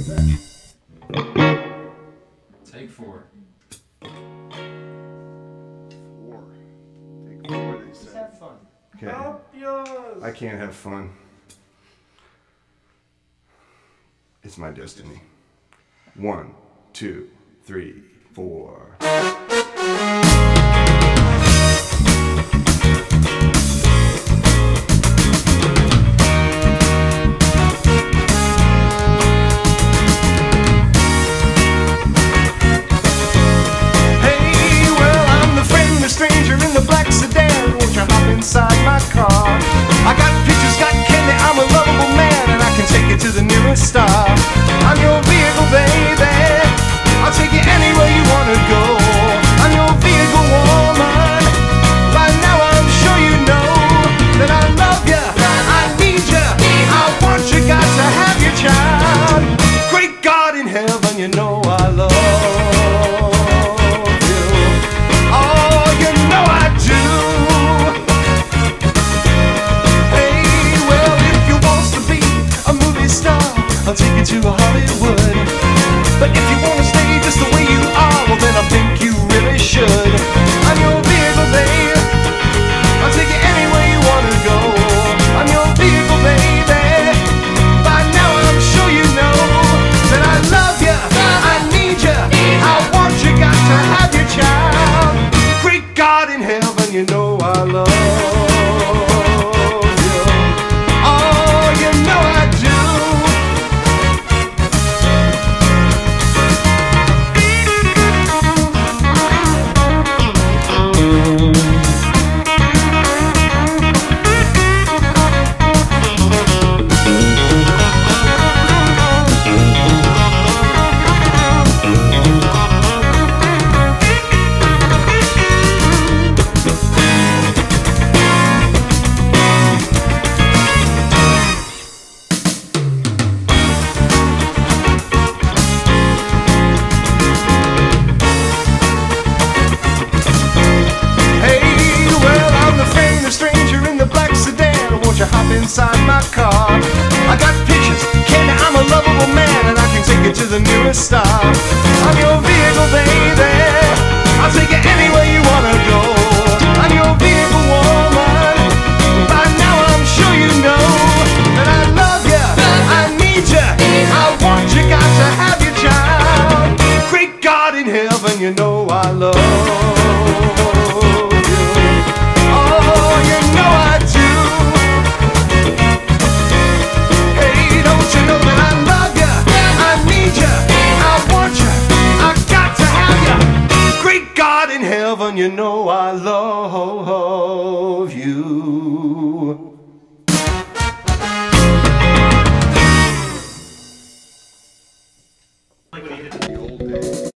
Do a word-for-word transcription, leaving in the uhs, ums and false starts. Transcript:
Take four. Four. Take four, they Just said. have fun. Okay. Help yours. I can't have fun. It's my destiny. One, two, three, four. Inside my car, I got pictures, got candy, I'm a lovable man, and I can take you to the nearest star. I'm your vehicle, baby, I'll take you anywhere you wanna go. I'm your vehicle, woman, by now I'm sure you know that I love you, I need you, I want you, got to have your child. Great God in heaven, you know I love you. Oh, you know I do. I'll take you to Hollywood. But if you wanna stay just the way you are, well then I think you really should. I'm your vehicle, babe, I'll take you anywhere you wanna go. I'm your vehicle, baby, by now I'm sure you know that I love you, I need you, I want you, got to have your child. Great God in heaven, you know I love you. Oh, you know I do. Hop inside my car. I got pictures, candy, I'm a lovable man, and I can take you to the nearest star. I'm your vehicle, baby, I'll take you anywhere you wanna go. I'm your vehicle, woman, by now I'm sure you know that I love you, I need you, I want you, got to have your child. Great God in heaven, you know I love you. Oh, you know I do. Heaven, you know I love you. The old days.